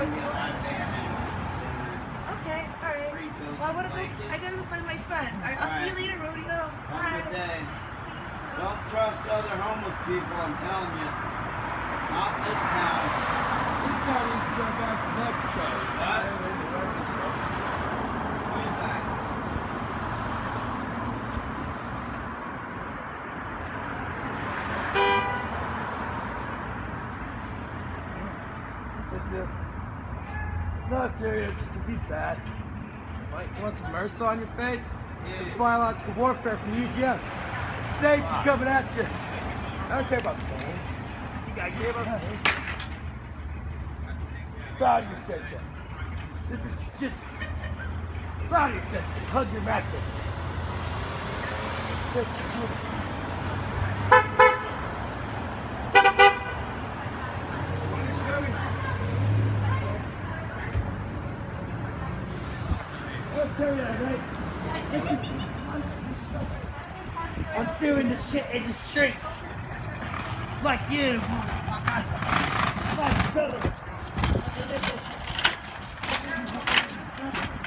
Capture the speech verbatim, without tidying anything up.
Okay, alright. Well, I, wanna go, I gotta go find my friend. Alright, I'll see you later, Rodeo. Have a good day. Don't trust other homeless people, I'm telling you. Not in this town. This guy needs to go back to Mexico. What? Who's that? It's not serious, because he's bad. What, you want some MRSA on your face? It's biological warfare from U G M. Safety coming at you. I don't care about pain. You gotta care about pain. Bow to your sensei. This is jiu-jitsu. Bow to your sensei. Hug your master. I'll tell you that, right? I'm doing the shit in the streets. Like you, motherfucker. Like brother.